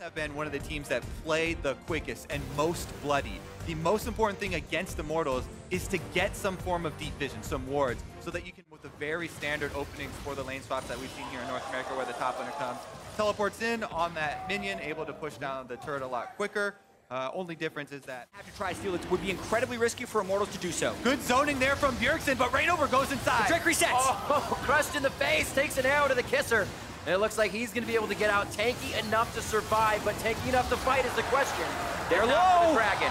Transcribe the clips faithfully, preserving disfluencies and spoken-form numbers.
have been one of the teams that play the quickest and most bloody. The most important thing against Immortals is to get some form of deep vision, some wards, so that you can, with the very standard openings for the lane swaps that we've seen here in North America where the top laner comes, teleports in on that minion, able to push down the turret a lot quicker. Uh, only difference is that have to try steal it would be incredibly risky for Immortals to do so. Good zoning there from Bjergsen, but Reignover goes inside. The trick resets. Oh, crushed in the face, takes an arrow to the kisser. And it looks like he's going to be able to get out tanky enough to survive, but tanky enough to fight is the question. They're Not low. The Dragon.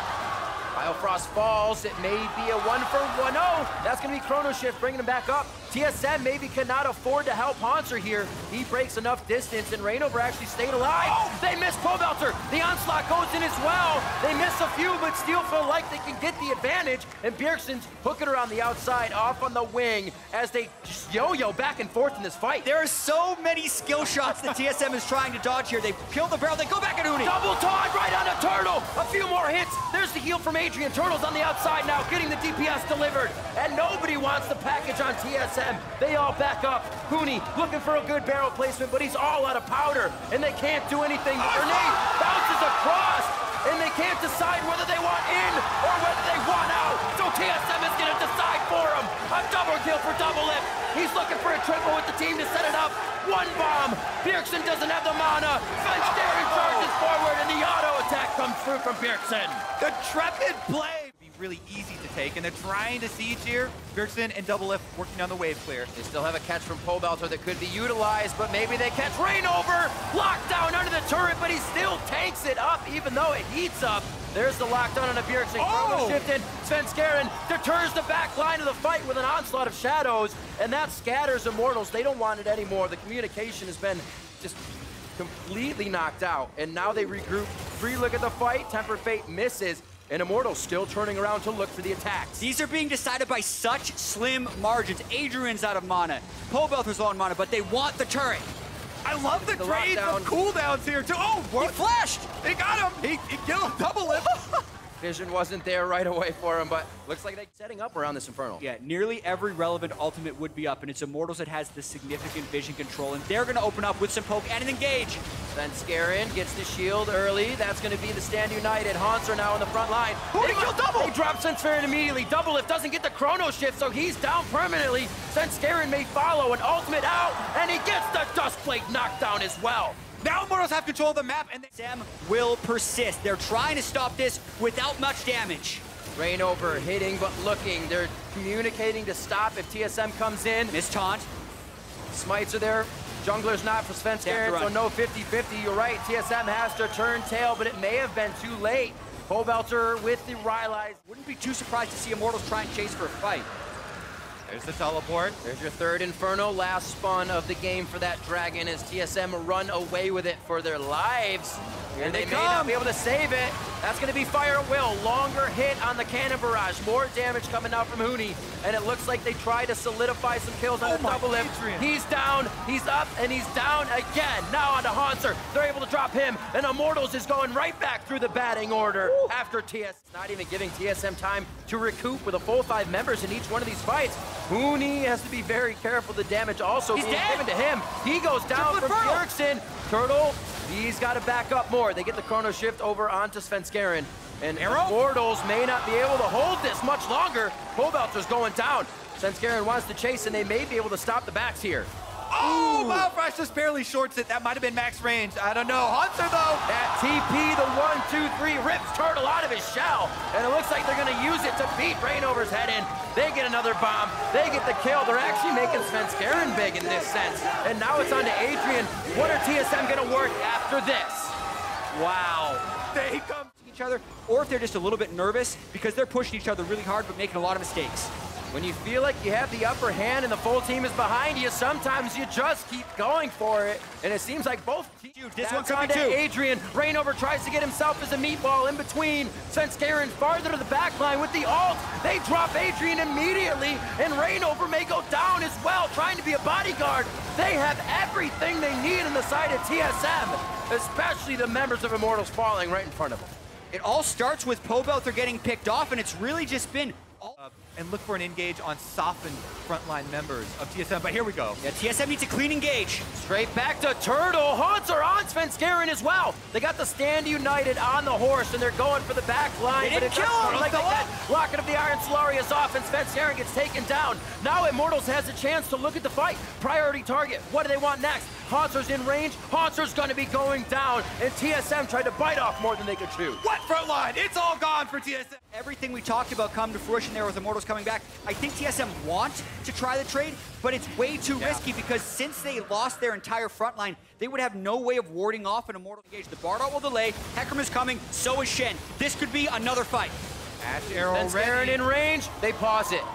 Biofrost falls. It may be a one for one. Oh, that's going to be Chrono Shift bringing him back up. T S M maybe cannot afford to help Hauntzer here. He breaks enough distance, and Reignover actually stayed alive. Oh, they miss Pobelter. The onslaught goes in as well. They miss a few, but still feel like they can get the advantage. And Bjergsen's hooking her on the outside, off on the wing, as they just yo-yo back and forth in this fight. There are so many skill shots that T S M is trying to dodge here. They kill the barrel, they go back at Uni. Double taunt right on a Turtle. A few more hits. There's the heal from Adrian. Turtle's on the outside now, getting the D P S delivered. And nobody wants the package on T S M. They all back up. Huni looking for a good barrel placement, but he's all out of powder, and they can't do anything. The grenade bounces across, and they can't decide whether they want in or whether they want out. So T S M is gonna decide for him. A double kill for Doublelift. He's looking for a triple with the team to set it up. One bomb. Bjergsen doesn't have the mana. Svenskeren charges forward, and the auto attack comes through from Bjergsen. The Trepid play be really easy to take, and they're trying to siege here. Bjergsen and Doublelift working on the wave clear. They still have a catch from Pobelter that could be utilized, but maybe they catch Reignover. Locked down under the turret, but he still tanks it up, even though it heats up. There's the lockdown on a Bjergsen. Oh! Chrono shifted. Svenskeren deters the back line of the fight with an onslaught of shadows, and that scatters Immortals. They don't want it anymore. The communication has been just completely knocked out, and now they regroup. Free look at the fight. Tempered Fate misses, and Immortals still turning around to look for the attacks. These are being decided by such slim margins. Adrian's out of mana. Pobelter's low on mana, but they want the turret. I love the, The trade lockdown. of cooldowns here too. Oh, He what? flashed. They got him. He, he killed Doublelift. Vision wasn't there right away for him, but looks like they're setting up around this Infernal. Yeah, nearly every relevant ultimate would be up, and it's Immortals that has the significant vision control, and they're going to open up with some poke and an engage. Svenskeren gets the shield early. That's going to be the Stand United. Hauntzer now in the front line. Oh, They he killed Double! They drop Svenskeren immediately. Doublelift doesn't get the Chrono Shift, so he's down permanently. Svenskeren may follow, an ultimate out, and he gets the Dustblade knockdown as well. Now Immortals have control of the map, and they Sam will persist. They're trying to stop this without much damage. Reignover hitting but looking. They're communicating to stop if T S M comes in. Miss taunt. Smites are there. Jungler's not for Svenskeren, so no fifty fifty. You're right, T S M has to turn tail, but it may have been too late. Pobelter with the Rylai's. Wouldn't be too surprised to see Immortals try and chase for a fight. There's the teleport. There's your third Inferno, last spawn of the game for that Dragon as T S M run away with it for their lives. Here And they they may not come. be able to save it. That's going to be Fire at Will. Longer hit on the Cannon Barrage. More damage coming out from Huni. And it looks like they try to solidify some kills on Oh the my, Doublelift. Adrian. He's down, he's up, and he's down again. Now onto Hauntzer. They're able to drop him, and Immortals is going right back through the batting order Woo. after T S. Not even giving T S M time to recoup with a full five members in each one of these fights. Huni has to be very careful. The damage also He's being dead. given to him. He goes down Triplet from Pearl. Bjergsen. Turtle, he's got to back up more. They get the Chrono Shift over onto Svenskeren. And Arrow? Immortals may not be able to hold this much longer. Pobelter's going down. Svenskeren wants to chase, and they may be able to stop the backs here. Oh, Biofrost just barely shorts it. That might have been max range. I don't know. Hauntzer though. That T P, the one, two, three, rips Turtle out of his shell. And it looks like they're gonna use it to beat Reignover's head in. They get another bomb, they get the kill. They're actually making Svenskeren big in this sense. And now it's on to Adrian. What are T S M gonna work after this? Wow. They come. Each other, or if they're just a little bit nervous because they're pushing each other really hard but making a lot of mistakes. When you feel like you have the upper hand and the full team is behind you, sometimes you just keep going for it. And it seems like both teams. This That's one's coming onto too. Adrian. Reignover tries to get himself as a meatball in between. Svenskeren farther to the back line with the ult. They drop Adrian immediately, and Reignover may go down as well, trying to be a bodyguard. They have everything they need on the side of T S M, especially the members of Immortals falling right in front of them. It all starts with Pobelter getting picked off, and it's really just been all Uh, and look for an engage on softened frontline members of T S M. But here we go. Yeah, T S M needs a clean engage. Straight back to Turtle. Haunter on Svenskeren as well. They got the Stand United on the horse, and they're going for the back line. They didn't but it kill him. like that. Rocket of the Iron Solarius off, and Svenskeren gets taken down. Now Immortals has a chance to look at the fight. Priority target. What do they want next? Haunter's in range. Haunter's going to be going down, and T S M tried to bite off more than they could chew. What frontline? It's all gone for T S M. Everything we talked about come to fruition there with Immortals coming back. I think T S M want to try the trade, but it's way too Yeah. risky because since they lost their entire front line, they would have no way of warding off an Immortal engage. The Bardot will delay. Hecarim is coming. So is Shen. This could be another fight. Ash Arrow Svenskeren ready. in range. They pause it.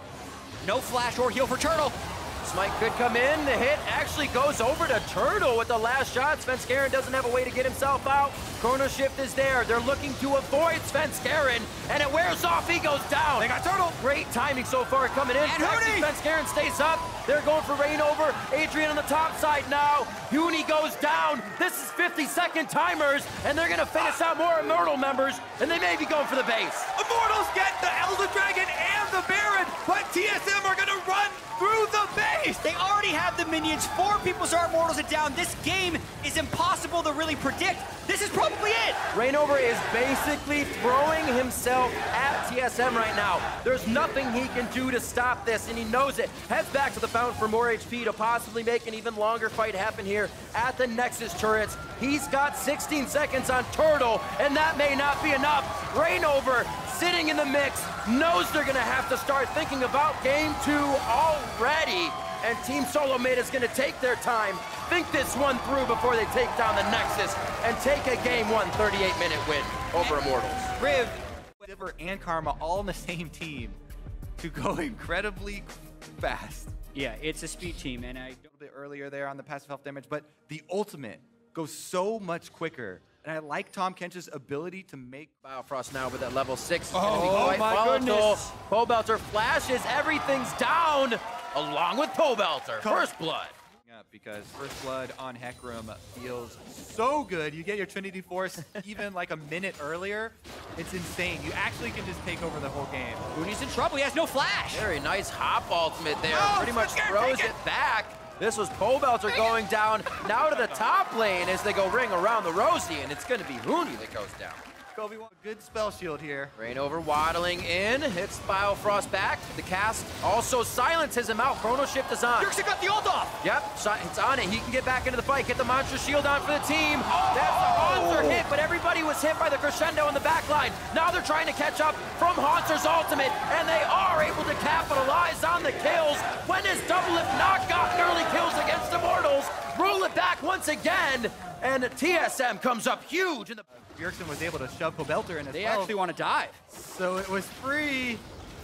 No flash or heal for Turtle. Smite could come in. The hit actually goes over to Turtle with the last shot. Svenskeren doesn't have a way to get himself out. Chrono Shift is there. They're looking to avoid Svenskeren, and it wears off. He goes down. They got Turtle. Great timing so far coming in. And Actually, Huni! Svenskeren stays up. They're going for rain over. Adrian on the top side now. Huni goes down. This is fifty second timers, and they're going to finish out more Immortal members, and they may be going for the base. Immortals get the Elder Dragon and the Baron, but T S M are going to run through the base. They already have the minions. Four people's are Immortals it down. This game is impossible to really predict. This is probably it. Rainover is basically throwing himself at T S M right now. There's nothing he can do to stop this, and he knows it. Heads back to the fountain for more H P to possibly make an even longer fight happen here at the Nexus turrets. He's got sixteen seconds on Turtle, and that may not be enough. Rainover sitting in the mix, knows they're gonna have to start thinking about game two already. And Team Solo Mid is gonna take their time, think this one through before they take down the Nexus and take a game one thirty-eight minute win over Immortals. Riv, Sivir, and Karma all on the same team to go incredibly fast. Yeah, it's a speed team, and I A little bit earlier there on the passive health damage, but the ultimate goes so much quicker. And I like Tahm Kench's ability to make Biofrost now with that level six. It's Oh, gonna be quite my volatile. goodness. Pobelter flashes, everything's down, along with Pobelter. Come- First blood. Yeah, because First Blood on Hecarim feels so good. You get your Trinity Force even like a minute earlier. It's insane. You actually can just take over the whole game. Huni's in trouble. He has no flash. Very nice hop ultimate there. Oh, Pretty much Svenskeren, throws take it it. back. This was Pobelter going down. Now to the top lane as they go ring around the Rosie, and it's going to be Huni that goes down. Kobe, a good spell shield here. Rainover waddling in, hits Biofrost back. The cast also silences him out. Chrono Shift is on. Yerksen got the ult off. Yep, so it's on it. He can get back into the fight, get the Monster Shield on for the team. That's the Haunter hit, but everybody was hit by the Crescendo in the back line. Now they're trying to catch up from Haunter's ultimate, and they are able to capitalize on the kills. When has Double If not gotten early kills against Immortals? Rule it back once again, and T S M comes up huge in the... Bjergsen was able to shove Pobelter in as They well. actually want to dive. So it was free.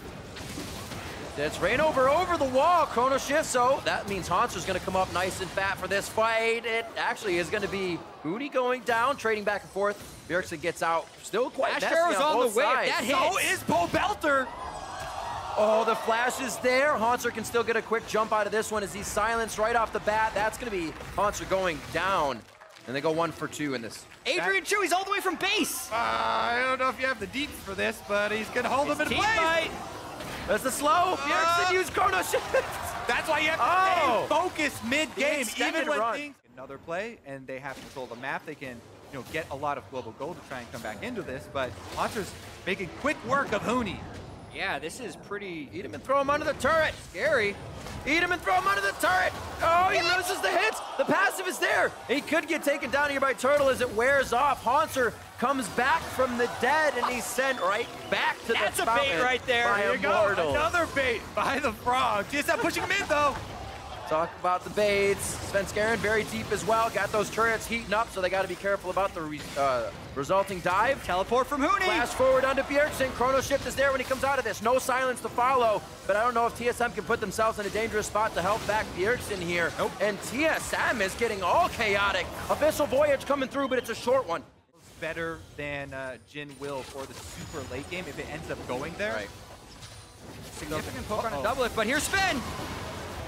That's Rainover over the wall. Chrono Shift, so that means Haunter's going to come up nice and fat for this fight. It actually is going to be Huni going down, trading back and forth. Bjergsen gets out, still quite Ash messy Arrow's on on both the way. If sides. that So hits. is Pobelter. Oh, the flash is there. Haunter can still get a quick jump out of this one as he's silenced right off the bat. That's going to be Haunter going down. And they go one for two in this. Adrian Chu, he's all the way from base. Uh, I don't know if you have the deeps for this, but he's going to hold him in Team place. fight. That's the slow. Bjergsen used Chrono Shift. That's why you have to Oh. stay focused mid-game, extended even when run. things... Another play, and they have control of the map. They can, you know, get a lot of global gold to try and come back into this, but Haunter's making quick work of Huni. Yeah, this is pretty... Eat him and throw him under the turret. Scary. Eat him and throw him under the turret. Oh, he loses the hits. The passive is there. He could get taken down here by Turtle as it wears off. Haunter comes back from the dead, and he's sent right back to That's the a bait fountain right there. by Here you go. Immortals. Another bait by the Frog. T S M pushing him in, though. Talk about the baits. Svenskeren very deep as well. Got those turrets heating up, so they got to be careful about the re uh, resulting dive. Teleport from Huni. Flash forward onto Bjergsen. Chrono Shift is there when he comes out of this. No silence to follow, but I don't know if T S M can put themselves in a dangerous spot to help back Bjergsen here. Nope. And T S M is getting all chaotic. Abyssal Voyage coming through, but it's a short one. Better than uh, Jin will for the super late game if it ends up going there. Right. Significant poke on Uh-oh. a double it, but here's Sven.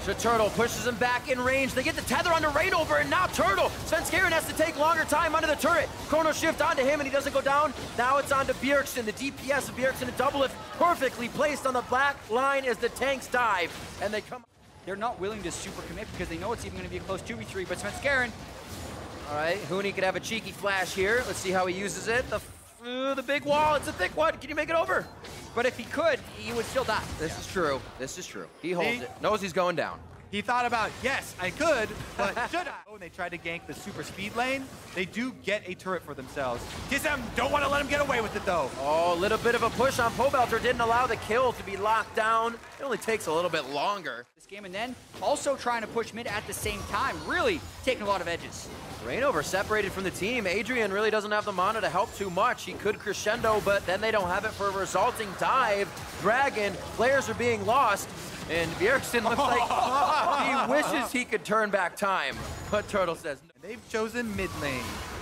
So Turtle pushes him back in range. They get the tether onto Rainover, and now Turtle. Svenskeren has to take longer time under the turret. Chrono shift onto him, and he doesn't go down. Now it's onto Bjergsen. The D P S of Bjergsen, a double lift perfectly placed on the black line as the tanks dive, and they come. They're not willing to super commit because they know it's even going to be a close two v three, but Svenskeren. All right, Huni could have a cheeky flash here. Let's see how he uses it. The, uh, the big wall, it's a thick one. Can you make it over? But if he could, he would still die. This Yeah. is true. This is true. He holds He- it. Knows he's going down. He thought about, yes, I could, but should I? When they tried to gank the super speed lane, they do get a turret for themselves. T S M don't want to let him get away with it, though. Oh, a little bit of a push on Pobelter didn't allow the kill to be locked down. It only takes a little bit longer. This game, and then also trying to push mid at the same time, really taking a lot of edges. Rainover separated from the team. Adrian really doesn't have the mana to help too much. He could crescendo, but then they don't have it for a resulting dive. Dragon, players are being lost, and Bjergsen looks like he wishes he could turn back time. But Turtle says no. They've chosen mid lane.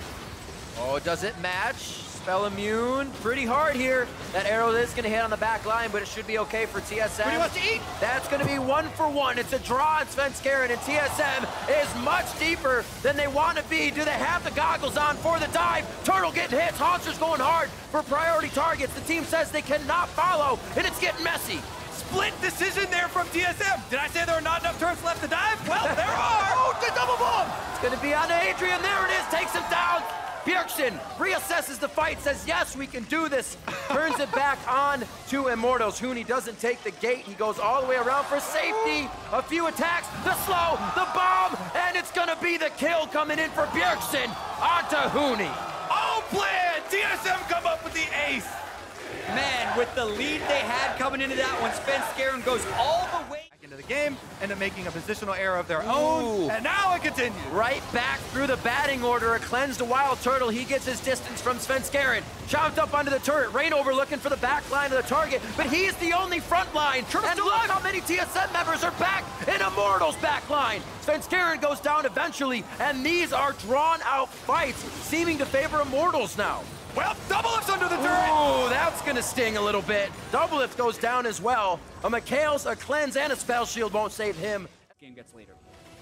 Oh, does it match? Spell immune, pretty hard here. That arrow is gonna hit on the back line, but it should be okay for T S M. What do you want to eat? That's gonna be one for one. It's a draw on Svenskeren, and T S M is much deeper than they want to be. Do they have the goggles on for the dive? Turtle getting hits, Haunter's going hard for priority targets. The team says they cannot follow, and it's getting messy. Split decision there from T S M. Did I say there are not enough turrets left to dive? Well, there are. Oh, the double bomb! It's gonna be on Adrian, there it is, takes him down. Bjergsen reassesses the fight, says, yes, we can do this. Turns it back on to Immortals. Huni doesn't take the gate. He goes all the way around for safety. A few attacks, the slow, the bomb, and it's gonna be the kill coming in for Bjergsen onto Huni. Oh, plan! T S M come up with the ace. Man, with the lead they had coming into that one, Svenskeren goes all the way. Back into the game, end up making a positional error of their Ooh. own, and now it continues. Right back through the batting order. A cleansed Wild Turtle. He gets his distance from Svenskeren. Chomped up onto the turret. Rainover looking for the back line of the target, but he's the only front line. And look how many T S M members are back in Immortals back line. Svenskeren goes down eventually, and these are drawn out fights, seeming to favor Immortals now. Well, double lifts under the turret. Ooh, that's gonna sting a little bit. Double lift goes down as well. A McHale's, a cleanse, and a spell shield won't save him. Game gets later.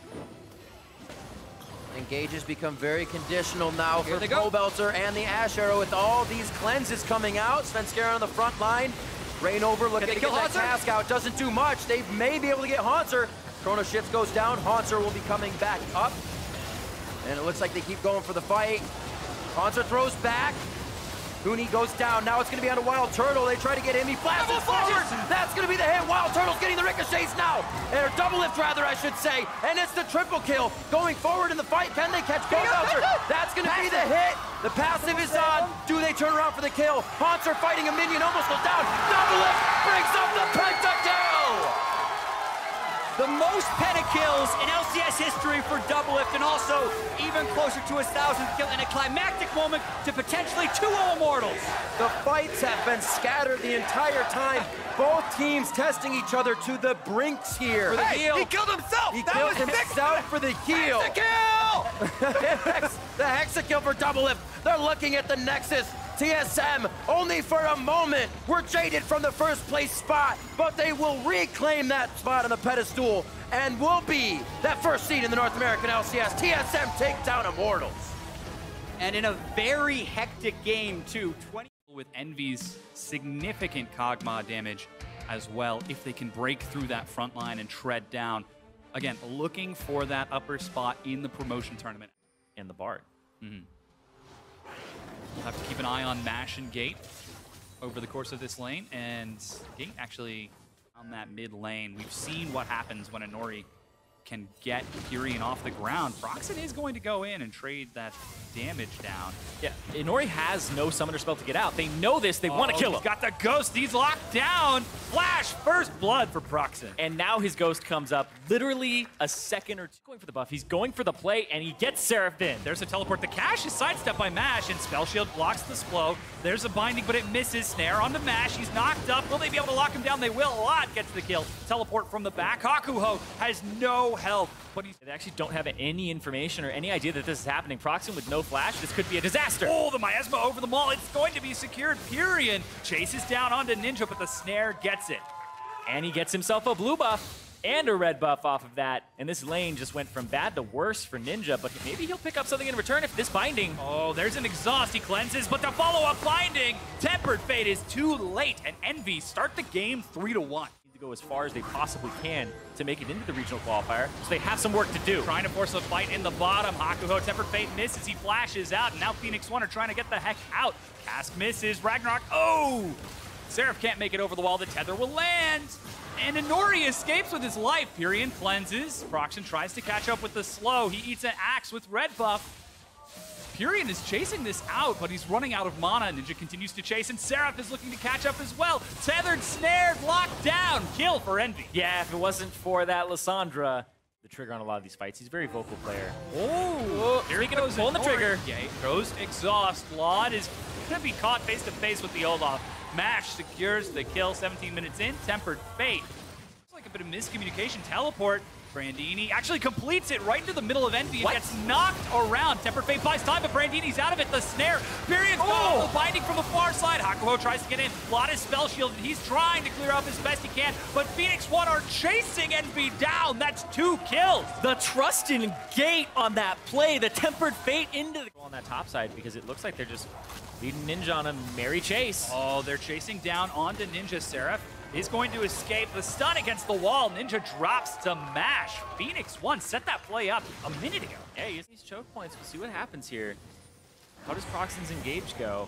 Engages become very conditional now Here for they go. Pobelter and the Ash Arrow with all these cleanses coming out. Svenskeren on the front line. Rainover looking they to kill get that Haunter? task out. Doesn't do much. They may be able to get Haunter. Chrono Shift goes down. Haunter will be coming back up. And it looks like they keep going for the fight. Haunter throws back. Huni goes down. Now it's going to be on a Wild Turtle. They try to get him. He flashes forward. That's going to be the hit. Wild Turtle's getting the ricochets now. Or double lift, rather, I should say. And it's the triple kill. Going forward in the fight. Can they catch Pobelter? That's going to be the hit. The passive is on. Do they turn around for the kill? Haunter fighting a minion. Almost goes down. Double lift brings up the pentakill. The most pentakills in L C S history for Double Lift, and also even closer to his thousandth kill in a climactic moment to potentially two Immortals. The fights have been scattered the entire time. Both teams testing each other to the brinks here. For the Hey, heal. he killed himself. He that killed was sick. himself for the heal. The kill. The Hexakill for Double Lift. They're looking at the Nexus. T S M, only for a moment, were jaded from the first place spot, but they will reclaim that spot on the pedestal and will be that first seed in the North American L C S. T S M take down Immortals. And in a very hectic game, too. twenty with Envy's significant Kog'Maw damage as well, if they can break through that front line and tread down. Again, looking for that upper spot in the promotion tournament. And the Bard. Mm-hmm. We'll have to keep an eye on Mash and Gate over the course of this lane, and Gate actually on that mid lane. We've seen what happens when Inori can get Furion off the ground. Proxen is going to go in and trade that damage down. Yeah, Inori has no summoner spell to get out. They know this. They want to kill him. He's got the ghost. He's locked down. Flash, first blood for Proxen. And now his ghost comes up literally a second or two. Going for the buff. He's going for the play, and he gets Seraphim. There's a teleport. The Cash is sidestepped by Mash, and Spell Shield blocks the Splo. There's a binding, but it misses. Snare onto Mash. He's knocked up. Will they be able to lock him down? They will. A lot gets the kill. Teleport from the back. Hakuho has no health, but he's... They actually don't have any information or any idea that this is happening. Proxen with no flash. This could be a disaster. Oh, the Miasma over the mall. It's going to be secured. Furion chases down onto Ninja, but the Snare gets it. And he gets himself a blue buff. and a red buff off of that. And this lane just went from bad to worse for Ninja, but maybe he'll pick up something in return if this binding. Oh, there's an exhaust. He cleanses, but the follow-up binding. Tempered Fate is too late, and Envy start the game three to one. Need to go as far as they possibly can to make it into the regional qualifier, so they have some work to do. Trying to force a fight in the bottom. Hakuho, Tempered Fate misses. He flashes out, and now Phoenix One are trying to get the heck out. Cask misses. Ragnarok. Oh! Seraph can't make it over the wall. The tether will land. And Inori escapes with his life. Pyrion cleanses. Proxen tries to catch up with the slow. He eats an axe with red buff. Pyrion is chasing this out, but he's running out of mana. Ninja continues to chase, and Seraph is looking to catch up as well. Tethered, snared, locked down. Kill for Envy. Yeah, if it wasn't for that Lissandra, the trigger on a lot of these fights. He's a very vocal player. Oh, here he goes, pulling the trigger. Yeah, goes exhaust. Laud is going to be caught face to face with the Olaf. Mash secures the kill. seventeen minutes in. Tempered Fate. Looks like a bit of miscommunication. Teleport. Brandini actually completes it right into the middle of Envy. What? It gets knocked around. Tempered Fate buys time, but Brandini's out of it. The snare. Pyrion Oh! oh! binding from the far side. Hakuho tries to get in. Lot is spell shielded. He's trying to clear up as best he can, but Phoenix One are chasing Envy down. That's two kills. The trust in Gate on that play, the Tempered Fate into the on that top side, because it looks like they're just leading Ninja on a merry chase. Oh, they're chasing down onto Ninja. Seraph is going to escape. The stun against the wall. Ninja drops to Mash. Phoenix One set that play up a minute ago. Yeah, use these choke points. We'll see what happens here. How does Proxen's engage go?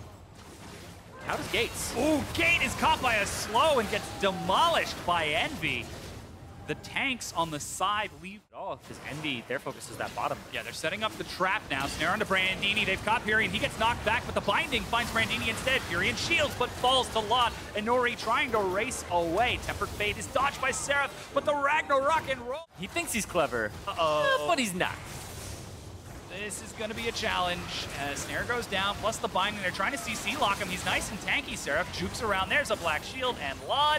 How does Gates? Ooh, Gate is caught by a slow and gets demolished by Envy. The tanks on the side leave. Oh, because Envy, their focus is that bottom. Yeah, they're setting up the trap now. Snare onto Brandini. They've caught Pyrion. He gets knocked back, but the binding finds Brandini instead. Pyrion shields, but falls to Lot. Inori trying to race away. Tempered Fate is dodged by Seraph, but the Ragnarok and roll. He thinks he's clever, Uh-oh. uh, but he's not. This is going to be a challenge. Uh, Snare goes down, plus the binding. They're trying to C C lock him. He's nice and tanky. Seraph jukes around. There's a black shield, and Lot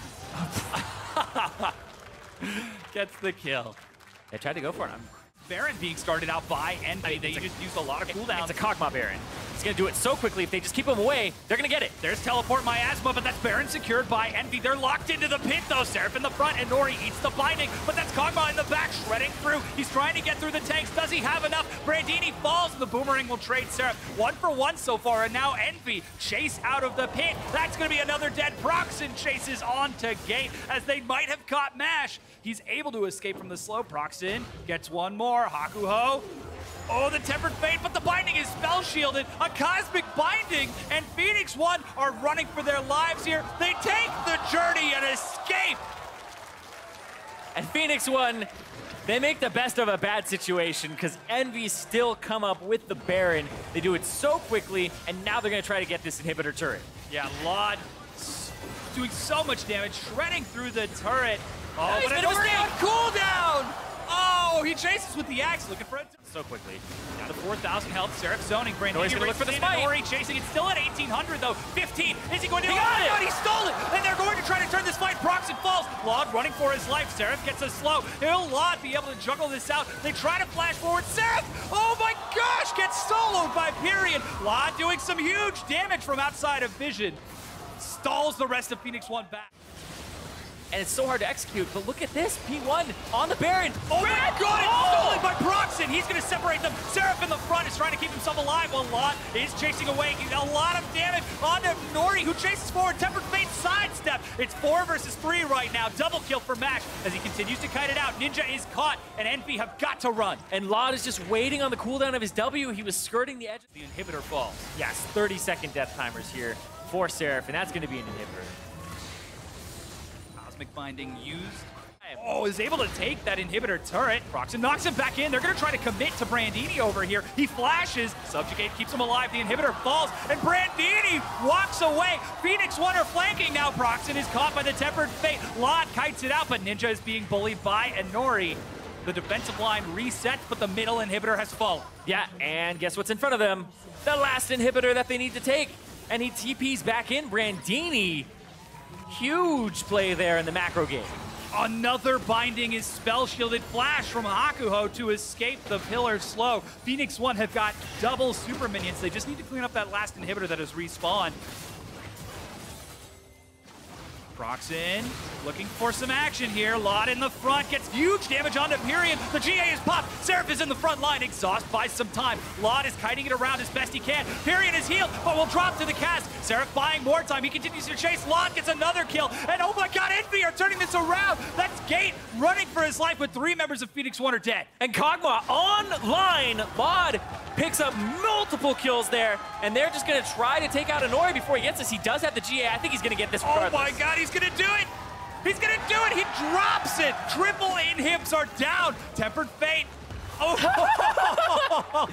gets the kill. They tried to go for it. Baron being started out by Envy. They just used a lot of cooldowns. It's a Kog'Maw Baron. He's going to do it so quickly. If they just keep him away, they're going to get it. There's Teleport Miasma, but that's Baron secured by Envy. They're locked into the pit, though. Seraph in the front, and Nori eats the binding, but that's Kog'Maw in the back, shredding through. He's trying to get through the tanks. Does he have enough? Brandini falls, and the Boomerang will trade Seraph. One for one so far, and now Envy chase out of the pit. That's going to be another dead. Proxen chases on to Gate, as they might have caught Mash. He's able to escape from the slow. Proxen gets one more. Hakuho. Oh, the Tempered Fate, but the binding is spell shielded. A cosmic binding, and Phoenix One are running for their lives here. They take the journey and escape. And Phoenix One, they make the best of a bad situation because Envy still come up with the Baron. They do it so quickly, and now they're going to try to get this inhibitor turret. Yeah, Laud doing so much damage, shredding through the turret. Oh, Nice, but bit an of a Ori snap. on cooldown! Oh, he chases with the axe, looking for it. So quickly. Down to four thousand health, Seraph zoning. Brandini Nori's gonna look for the races spike. in, Ori chasing it, still at eighteen hundred though. fifteen, is he going to- He got oh, it! God, he stole it! And they're going to try to turn this fight. Proxen falls. Laud running for his life. Seraph gets a slow. Will Laud be able to juggle this out? They try to flash forward. Seraph, oh my gosh, gets soloed by Pyrion. Laud doing some huge damage from outside of vision. Stalls the rest of Phoenix One back. And it's so hard to execute, but look at this. P one on the Baron. Oh my Red! god, it's Oh! stolen by Proxen! He's gonna separate them. Seraph in the front is trying to keep himself alive while Lot is chasing away. A lot of damage onto Nori, who chases forward. Tempered Fate sidestep. It's four versus three right now. Double kill for Mash as he continues to kite it out. Ninja is caught, and Envy have got to run. And Laud is just waiting on the cooldown of his W. He was skirting the edge. The inhibitor falls. Yes, thirty second death timers here for Seraph, and that's going to be an inhibitor. Cosmic Binding used. Oh, is able to take that inhibitor turret. Proxen knocks him back in. They're going to try to commit to Brandini over here. He flashes. Subjugate keeps him alive. The inhibitor falls, and Brandini walks away. Phoenix One are flanking now. Proxen is caught by the Tempered Fate. Lot kites it out, but Ninja is being bullied by Inori. The defensive line resets, but the middle inhibitor has fallen. Yeah, and guess what's in front of them? The last inhibitor that they need to take. And he T Ps back in. Brandini. Huge play there in the macro game. Another binding is spell shielded. Flash from Hakuho to escape the pillar slow. Phoenix One have got double super minions. They just need to clean up that last inhibitor that has respawned. Proxen looking for some action here. Lot in the front, gets huge damage onto Pyrion. The G A is popped. Seraph is in the front line. Exhaust buys some time. Lot is kiting it around as best he can. Pyrion is healed, but will drop to the cast. Seraph buying more time. He continues to chase. Lot gets another kill. And oh my god, Envy are turning this around. That's Gate running for his life, with three members of Phoenix One are dead. And Kog'Maw online. Mod picks up multiple kills there, and they're just going to try to take out Inori before he gets this. He does have the G A. I think he's going to get this regardless. Oh my god, he's gonna do it! He's gonna do it! He drops it! Triple inhibs are down! Tempered Fate! Oh,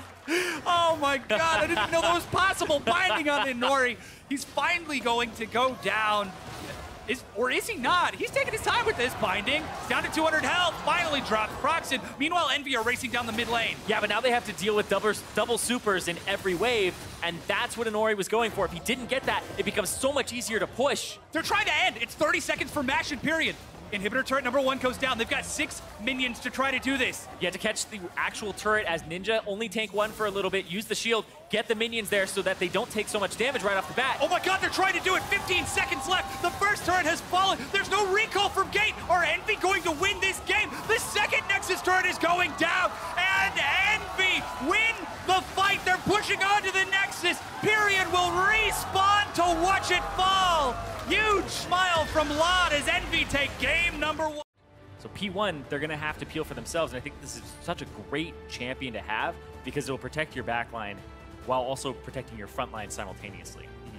oh my god, I didn't know that was possible! Binding on Inori. He's finally going to go down. Is, or is he not? He's taking his time with this binding. Down to two hundred health, finally drops Proxen. Meanwhile, Envy are racing down the mid lane. Yeah, but now they have to deal with double, double supers in every wave, and that's what Inori was going for. If he didn't get that, it becomes so much easier to push. They're trying to end. It's thirty seconds for Mash and period. Inhibitor turret number one goes down. They've got six minions to try to do this. You have to catch the actual turret as Ninja, only tank one for a little bit, use the shield, get the minions there so that they don't take so much damage right off the bat. Oh my god, they're trying to do it. fifteen seconds left. The first turret has fallen. There's no recall from Gate. Are Envy going to win this game? The second Nexus turret is going down. And Envy win the fight. They're pushing on to the Nexus. Pyrion will respawn to watch it fall. Huge smile from Lot as Envy take game number one. So P one, they're going to have to peel for themselves, and I think this is such a great champion to have because it will protect your backline while also protecting your front line simultaneously. Mm-hmm.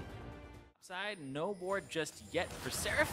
Side, no board just yet for Seraph.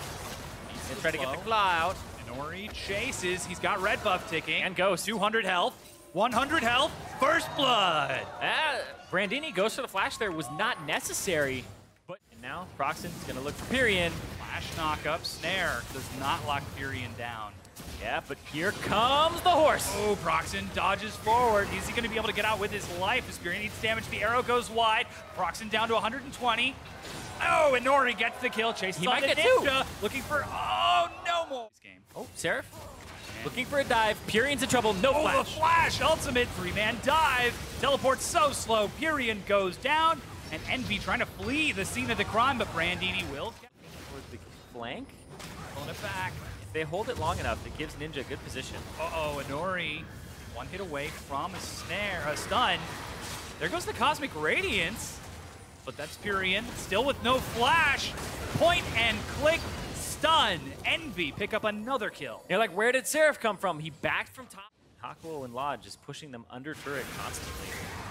He's going to try to get the claw out. Inori chases. He's got red buff ticking. And Ghost. two hundred health. one hundred health. First blood. Ah, Brandini goes for the flash there. Was not necessary. But and now Proxen's going to look for Pyrion. Flash knockup. Snare does not lock Pyrion down. Yeah, but here comes the horse. Oh, Proxen dodges forward. Is he going to be able to get out with his life? As Pyrion needs damage. The arrow goes wide. Proxen down to one hundred twenty. Oh, and Nori gets the kill. Chases He on might the get two. Ninja. Looking for... Oh, no more. This game. Oh, Seraph looking for a dive. Pyrion's in trouble. No Oh, flash. the flash. Ultimate three-man dive. Teleport's so slow. Pyrion goes down. And Envy trying to flee the scene of the crime, but Brandini will get Towards the flank. pulling it back. If they hold it long enough, it gives Ninja a good position. Uh-oh, Inori, one hit away from a snare, a stun. There goes the Cosmic Radiance, but that's Pyrion, still with no flash. Point and click, stun. Envy pick up another kill. You're like, where did Seraph come from? He backed from top. Hakuo and Lodge just pushing them under turret constantly.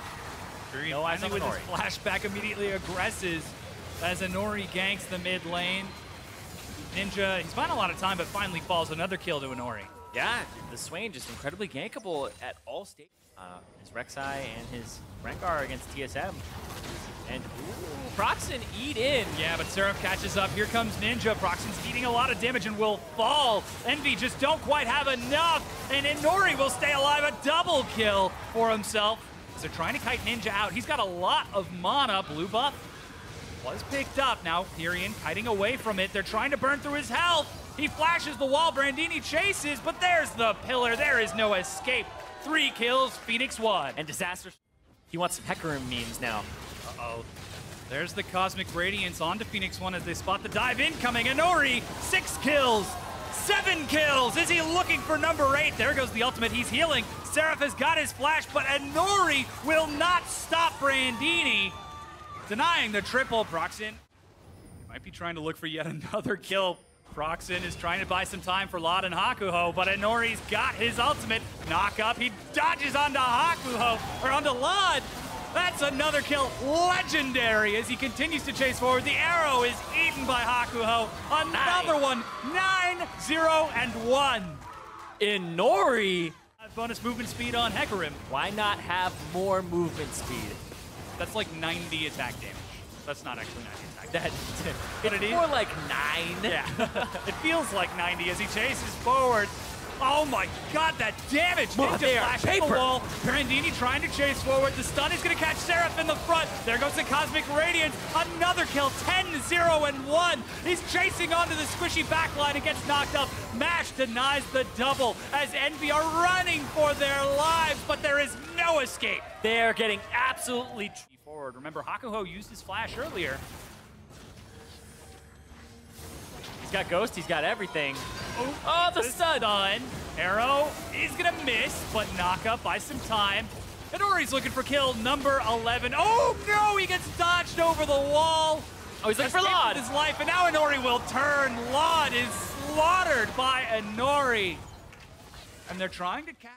Pyrion No eyes finally on with his flashback immediately aggresses as Inori ganks the mid lane. Ninja, he's finding a lot of time, but finally falls. Another kill to Inori. Yeah, the Swain just incredibly gankable at all stages. Uh, his Rek'Sai and his Rengar against T S M. And ooh, Proxen eat in. Yeah, but Seraph catches up. Here comes Ninja. Proxen's eating a lot of damage and will fall. Envy just don't quite have enough. And Inori will stay alive. A double kill for himself. As they're trying to kite Ninja out. He's got a lot of mana. Blue buff was picked up. Now Pyrion kiting away from it. They're trying to burn through his health. He flashes the wall. Brandini chases, but there's the pillar. There is no escape. Three kills, Phoenix one. And Disaster. He wants some Hecarim memes now. Uh-oh. There's the Cosmic Radiance onto Phoenix One as they spot the dive incoming. Inori, six kills, seven kills. Is he looking for number eight? There goes the ultimate. He's healing. Seraph has got his flash, but Inori will not stop Brandini. Denying the triple. Proxen might be trying to look for yet another kill. Proxen is trying to buy some time for Lot and Hakuho, but Inori's got his ultimate. Knock up. He dodges onto Hakuho, or onto Lod. That's another kill. Legendary as he continues to chase forward. The arrow is eaten by Hakuho. Another Nice. one. nine, zero, and one. Inori. Bonus movement speed on Hecarim. Why not have more movement speed? That's like ninety attack damage. That's not actually ninety attack That damage. it's it is? more like nine. Yeah, it feels like ninety as he chases forward. Oh my god, that damage! Well, Ninja they are flash at the paper. wall. Brandini trying to chase forward. The stun is going to catch Seraph in the front. There goes the Cosmic Radiance. Another kill, ten, zero, and one. He's chasing onto the squishy backline and gets knocked up. Mash denies the double as Envy are running for their lives, but there is no escape. They're getting absolutely. Forward. Remember, Hakuho used his flash earlier. He's got Ghost, he's got everything. Oh, Oh, the the stun. stun. Arrow is gonna miss, but knock up by some time. Inori's looking for kill number eleven. Oh no, he gets dodged over the wall. Oh, he's looking for Escaped Laud. with his life, and now Inori will turn. Laud is slaughtered by Inori. And they're trying to catch.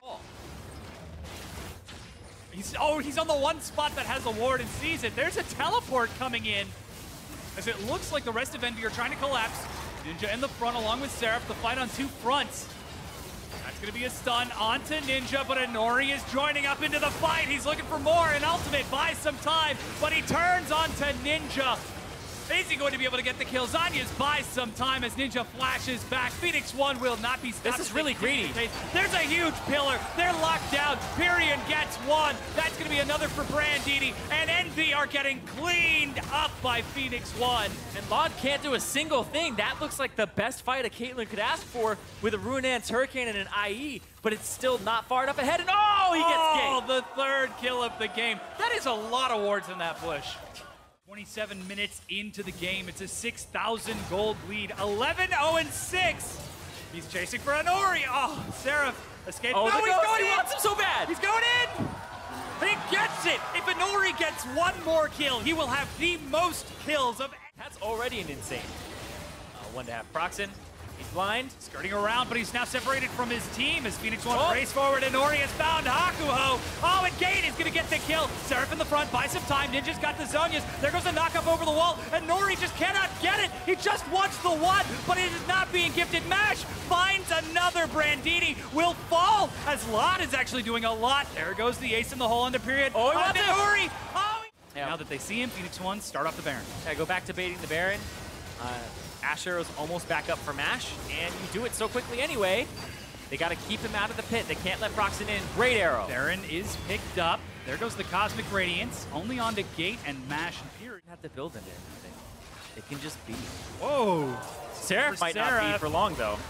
He's, oh, he's on the one spot that has a ward and sees it. There's a teleport coming in. As it looks like the rest of Envy are trying to collapse. Ninja in the front along with Seraph. The fight on two fronts. That's going to be a stun onto Ninja, but Inori is joining up into the fight. He's looking for more. An ultimate buys some time, but he turns onto Ninja. Is he going to be able to get the kill? Zanya's buys some time as Ninja flashes back. Phoenix One will not be stopped. This is really greedy. There's a huge pillar. They're locked down. Pyrion gets one. That's going to be another for Brandini. And Envy are getting cleaned up by Phoenix One. And Laud can't do a single thing. That looks like the best fight a Caitlyn could ask for with a Ruinance Hurricane and an I E, but it's still not far enough ahead. And oh, he gets Oh, ganked. the third kill of the game. That is a lot of wards in that bush. twenty-seven minutes into the game. It's a six thousand gold lead. eleven oh six. He's chasing for Inori. Oh, Seraph escaped. Oh, no, the he's ghost, going he in. wants him so bad. He's going in. He gets it. If Inori gets one more kill, he will have the most kills of. That's already an insane. Uh, one to have Proxen. He's blind. Skirting around, but he's now separated from his team as Phoenix One Oh. race forward. Inori has found Hakuho. Oh, and Gate is going to get the kill. Seraph in the front, buy some time. Ninja's got the Zonias. There goes a knock-up over the wall, and Nori just cannot get it. He just wants the one, but it is not being gifted. Mash finds another. Brandini will fall as Lot is actually doing a lot. There goes the ace in the hole under period. Oh, he on wants it. Nori. Oh, Yeah. now that they see him, Phoenix One start off the Baron. Yeah, go back to baiting the Baron. Uh, Ash Arrow's almost back up for Mash, and you do it so quickly anyway. They got to keep him out of the pit. They can't let Proxen in. Great arrow. Baron is picked up. There goes the Cosmic Radiance. Only onto Gate and Mash and Period. They have to build in there. It can just be. Whoa. Seraph For might not be Seraph. for long, though.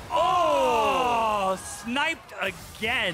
Oh, sniped again.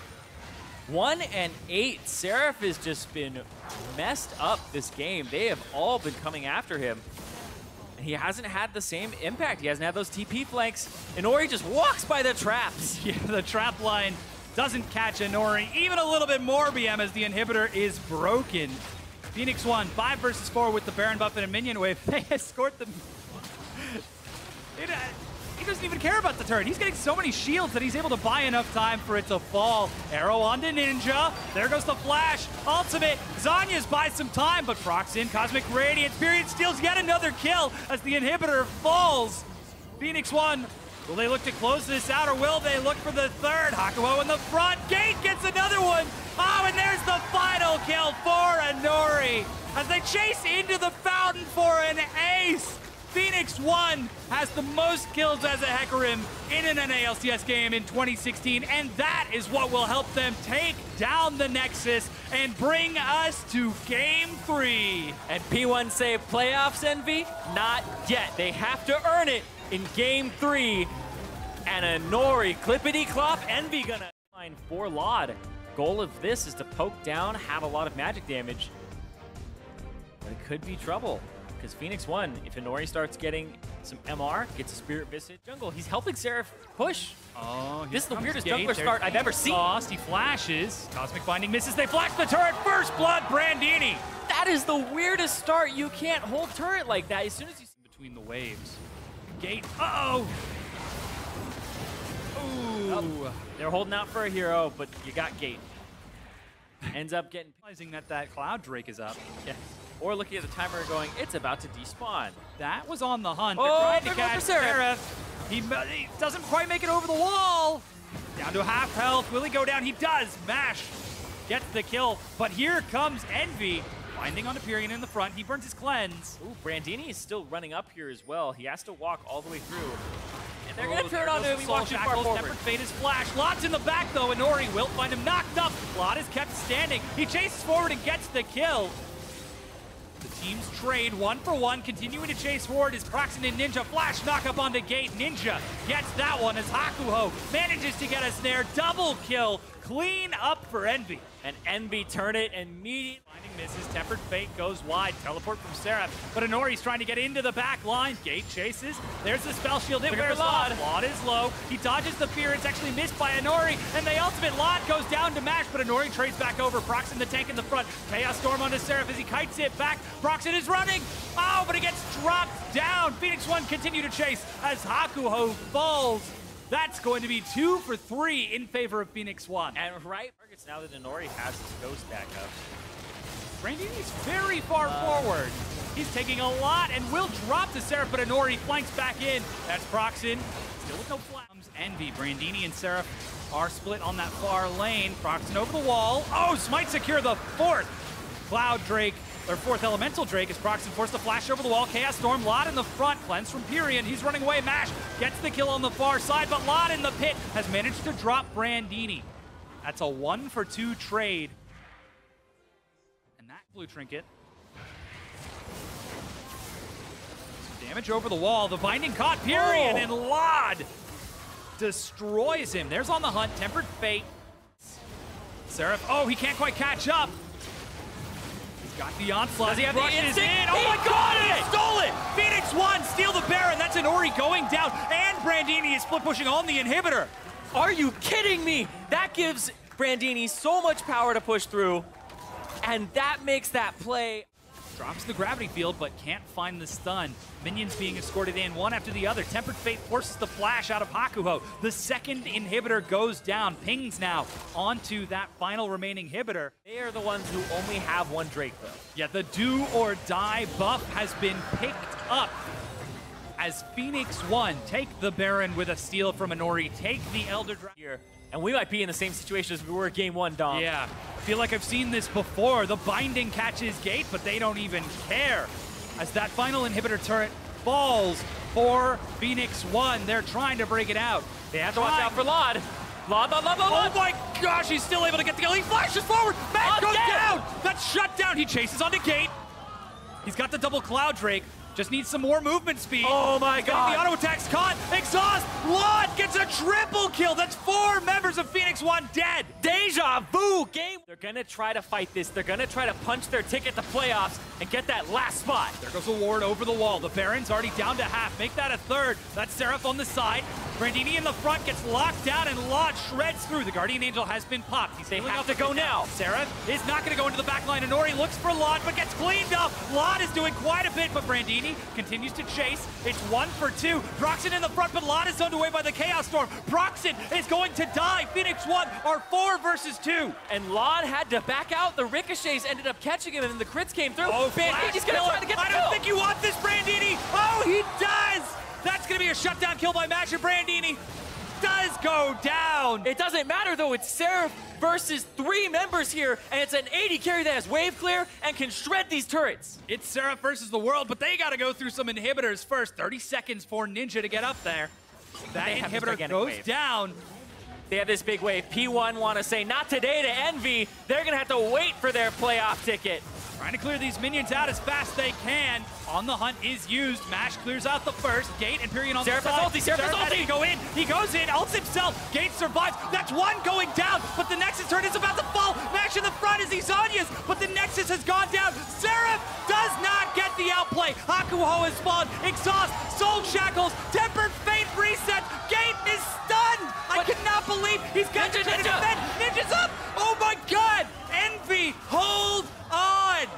One and eight. Seraph has just been messed up this game. They have all been coming after him. And he hasn't had the same impact. He hasn't had those T P flanks. Inori just walks by the traps. Yeah, the trap line doesn't catch Inori. Even a little bit more B M as the inhibitor is broken. Phoenix One, five versus four with the Baron buff and a minion wave. They escort them. It, uh, he doesn't even care about the turret. He's getting so many shields that he's able to buy enough time for it to fall. Arrow onto Ninja. There goes the flash. Ultimate. Zanya's buys some time, but Proxen, Cosmic Radiance, Period steals yet another kill as the inhibitor falls. Phoenix One, will they look to close this out or will they look for the third? Hakuho in the front. Gate gets another one. Oh, and there's the final kill for Inori as they chase into the fountain for an ace. Phoenix One has the most kills as a Hecarim in an N A L C S game in twenty sixteen, and that is what will help them take down the Nexus and bring us to game three. And P one say playoffs, Envy? Not yet. They have to earn it in game three. And Inori, clippity-clop, Envy gonna find for Laud. Goal of this is to poke down, have a lot of magic damage. But it could be trouble. Because Phoenix One, if Inori starts getting some M R, gets a Spirit Visage jungle, he's helping Seraph push. Oh, here This is the comes weirdest Gate. jungler There's start I've ever seen. Lost. He flashes. Cosmic Binding misses. They flash the turret. First blood, Brandini. That is the weirdest start. You can't hold turret like that. As soon as you Between the waves. Gate. Uh-oh. Ooh. They're holding out for a hero, but you got Gate. Ends up getting... Realizing that that Cloud Drake is up. Yeah. Or looking at the timer and going, it's about to despawn. That was on the hunt. Oh, They're trying to they're going catch for Seraph. Seraph. He, he doesn't quite make it over the wall. Down to half health. Will he go down? He does. Mash gets the kill. But here comes Envy. Finding on Pyrion in the front. He burns his cleanse. Ooh, Brandini is still running up here as well. He has to walk all the way through. And they're Oh, going to turn there on goes him. the He Soul walks too far Shackles. forward. Tempered Fate is flash. Lot's in the back, though. Inori will find him knocked up. Lot is kept standing. He chases forward and gets the kill. The teams trade one for one, continuing to chase forward is Proxen and Ninja. Flash knock up onto Gate. Ninja gets that one as Hakuho manages to get a snare. Double kill. Clean up for Envy. And Envy turn it immediately. Finding misses. Tempered Fate goes wide. Teleport from Seraph. But Inori's trying to get into the back line. Gate chases. There's the spell shield. It wears off. Laud is low. He dodges the fear. It's actually missed by Inori. And the ultimate Laud goes down to Mash, but Inori trades back over. Proxen the tank in the front. Chaos Storm onto Seraph as he kites it back. Proxen is running. Oh, but he gets dropped down. Phoenix One continue to chase as Hakuho falls. That's going to be two for three in favor of Phoenix One. And right targets now that Inori has his ghost back up. Brandini's very far uh, forward. He's taking a lot and will drop to Seraph, but Inori flanks back in. That's Proxen. Still with no flames. Envy, Brandini, and Seraph are split on that far lane. Proxen over the wall. Oh, Smite secure the fourth. Cloud Drake, or fourth Elemental Drake, as Proxen forced to flash over the wall. Chaos Storm, Laud in the front. Cleanse from Pyrion. He's running away. Mash gets the kill on the far side, but Laud in the pit has managed to drop Brandini. That's a one for two trade. And that blue trinket. Some damage over the wall. The binding caught Pyrion, oh. and Laud destroys him. There's on the hunt. Tempered Fate. Seraph, oh, he can't quite catch up. Got the onslaught. Does he have the instinct? In. Oh he my god, it! he stole it! Phoenix One steal the Baron. That's Inori going down, and Brandini is split pushing on the inhibitor. Are you kidding me? That gives Brandini so much power to push through, and that makes that play. Drops the gravity field, but can't find the stun. Minions being escorted in one after the other. Tempered Fate forces the flash out of Hakuho. The second inhibitor goes down. Pings now onto that final remaining inhibitor. They are the ones who only have one Drake, though. Yeah, the do or die buff has been picked up as Phoenix One take the Baron with a steal from Inori, take the Elder Dragon here. And we might be in the same situation as we were game one, Dom. Yeah, I feel like I've seen this before. The binding catches Gate, but they don't even care. As that final inhibitor turret falls for Phoenix One. They're trying to break it out. They have to watch out for Laud. Laud, Laud, Laud, Laud. Oh my gosh, he's still able to get the kill. He flashes forward. Matt goes dead. down. That's shut down. He chases onto Gate. He's got the double Cloud Drake. Just needs some more movement speed. Oh my god. The auto attack's caught. Exhaust. Laud gets a triple kill. That's four members of Phoenix One dead. Deja vu game. They're gonna try to fight this. They're gonna try to punch their ticket to playoffs and get that last spot. There goes a ward over the wall. The Baron's already down to half. Make that a third. That's Seraph on the side. Brandini in the front gets locked down, and Laud shreds through. The Guardian Angel has been popped. He's they have to go now. Seraph is not going to go into the back line. Inori looks for Laud, but gets cleaned up. Laud is doing quite a bit, but Brandini continues to chase. It's one for two. Proxen in the front, but Laud is owned away by the Chaos Storm. Proxen is going to die. Phoenix One are four versus two. And Laud had to back out. The ricochets ended up catching him, and the crits came through. Oh, Brandini's going to try to get the I kill. don't think you want this, Brandini. Oh, he does. That's going to be a shutdown kill by Mash, and Brandini does go down. It doesn't matter, though. It's Seraph versus three members here, and it's an eighty carry that has wave clear and can shred these turrets. It's Seraph versus the world, but they got to go through some inhibitors first. thirty seconds for Ninja to get up there. That inhibitor goes wave. down. They have this big wave. P one want to say, not today to Envy. They're going to have to wait for their playoff ticket. Trying to clear these minions out as fast as they can. On the hunt is used. Mash clears out the first. Gate and Pyrion on Seraph the side. ulti, Seraph Seraph ulti. has to go in. He goes in, ults himself. Gate survives. That's one going down, but the Nexus turret is about to fall. Mash in the front as he Zhonya's, but the Nexus has gone down. Seraph does not get the outplay. Hakuho has spawned. Exhaust, Soul Shackles, Tempered Fate reset. Gate is stunned. I cannot believe he's got to try to defend. Ninja's up. Oh my god. Envy, hold on.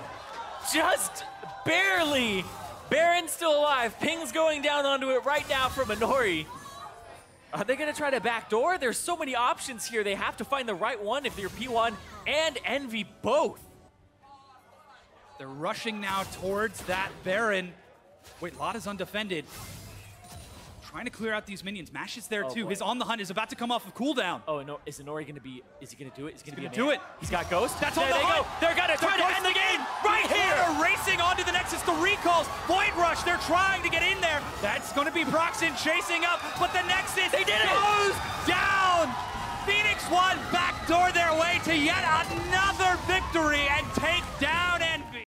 Just barely. Baron's still alive. Ping's going down onto it right now from Inori. Are they going to try to backdoor? There's so many options here. They have to find the right one if they're P one and Envy both. They're rushing now towards that Baron. Wait, Laud is undefended. Trying to clear out these minions. Mash is there oh, too. Boy. His on the hunt is about to come off of cooldown. Oh, no, is Inori going to be, is he going to do it? Is he going to do it. He's got Ghost. That's there on the they hunt. go. They're going to try to end the game right here. They're racing onto the Nexus. The recalls. Void Rush. They're trying to get in there. That's going to be Proxen chasing up, but the Nexus they did goes it. down. Phoenix One backdoor their way to yet another victory and take down Envy.